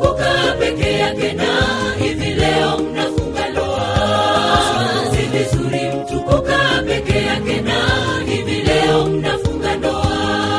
mtukuka peke yake na hivi leo mnafunga ndoa. Si vizuri mtukuka peke yake na hivi leo mnafunga ndoa.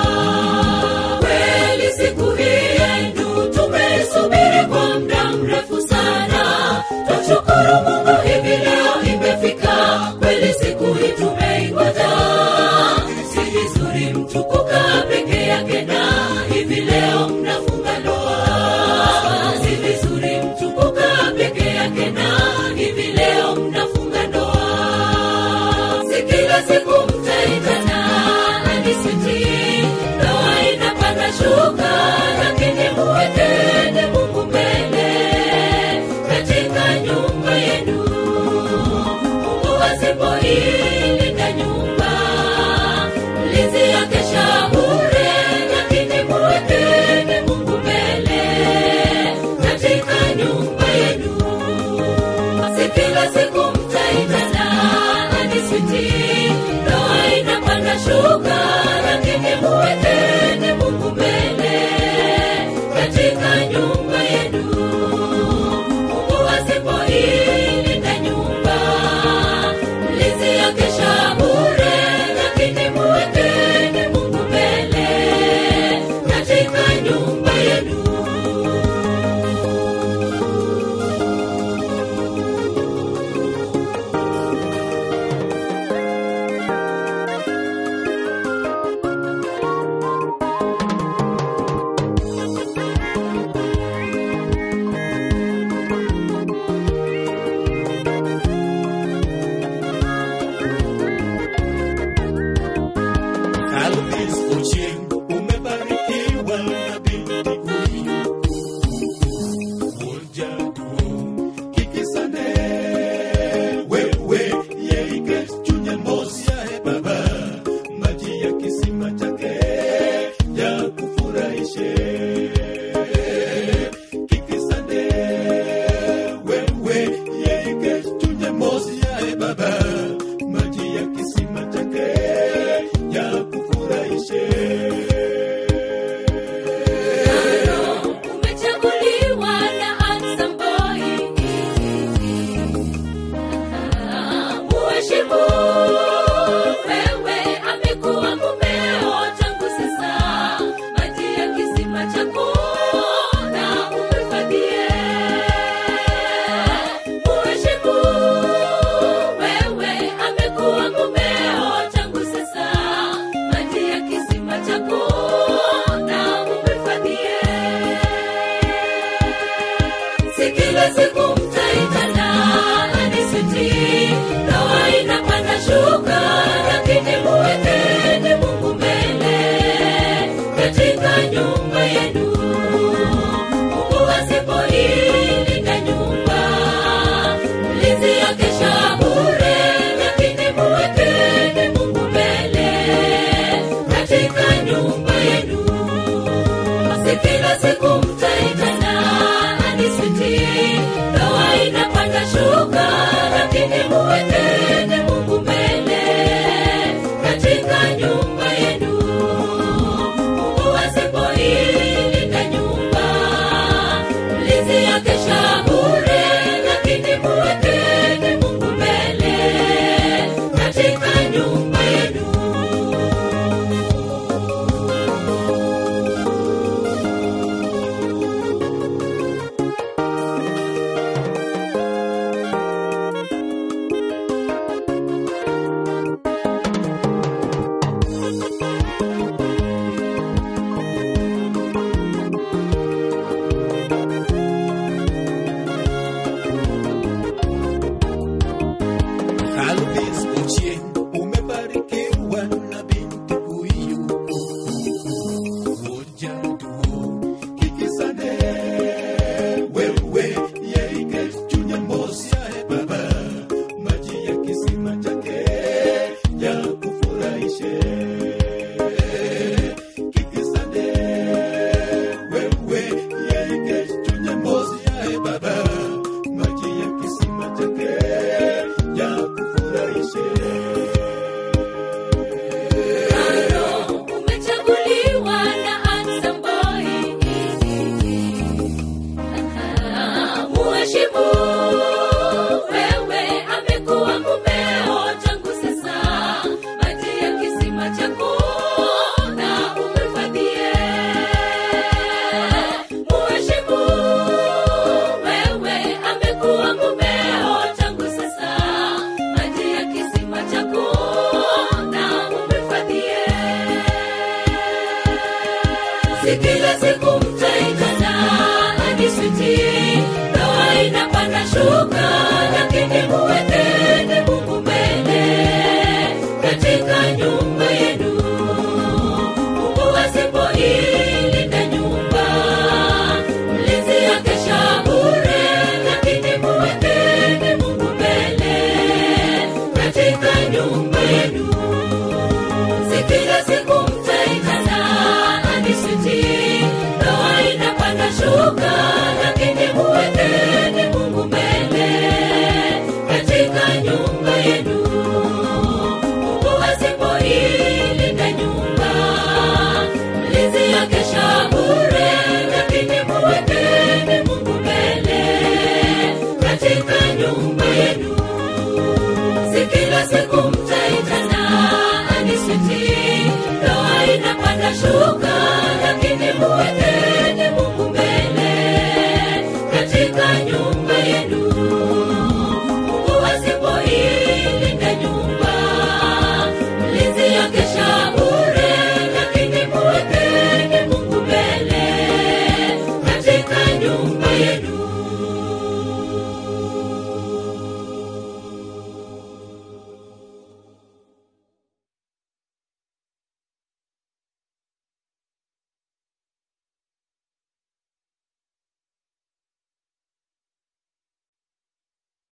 Kweli siku hii yenu tumesubiri kwa muda mrefu sana. Tunashukuru Mungu hivi leo imefika. Kweli siku hii tumeingoja. Si vizuri mtukuka peke yake na hivi leo mnafunga ndoa. Si vizuri mtukuka peke yake na hivi leo mnafunga ndoa. Si kila siku mtaitana hadi siti. Ndoa inapanda shuka lakini muwekeni Mungu mbele katika nyumba yenu. Mungu asipoilinda nyumba, mlinzi akesha bure, lakini muwekeni Mungu mbele katika nyumba yenu. Si kila siku mtaitana hadi siti. Ndoa inapanda shuka lakini muwekeni Mungu mbele katika nyumba yenu. Mungu asipoilinda nyumba, mlinzi akesha bure, lakini muwekeni Mungu mbele katika nyumba yenu. Alvis Ochieng, umebarikiwa na binti huyu. Moja tu kikisane wewe yeike chunye mosi ya baba, maji ya kisima chake ya kufurahishe. Kikisane wewe yeike chunye mosi ya baba, maji ya kisima chake ya kufurahishe. Umechaguliwa na handsome boy. Muheshimu wewe, amekuwa mumeo tangu sasa. Maji ya kisima chako na umhifadhie. Muheshimu wewe, amekuwa mumeo tangu sasa. Maji ya kisima chako na umhifadhie. Si kila siku mtaitana hadi siti. Ndoa inapanda shuka lakini muwekeni Mungu mbele katika nyumba yenu. Mungu asipoilinda nyumba, mlinzi akesha bure, lakini muwekeni Mungu mbele katika nyumba yenu. Si kila siku mtaitana hadi siti. Ndoa inapanda shuka lakini muwekeni Mungu mbele katika nyumba yenu. Mungu asipoilinda nyumba, mlinzi akesha bure, lakini muwekeni Mungu mbele katika nyumba yenu. heshimu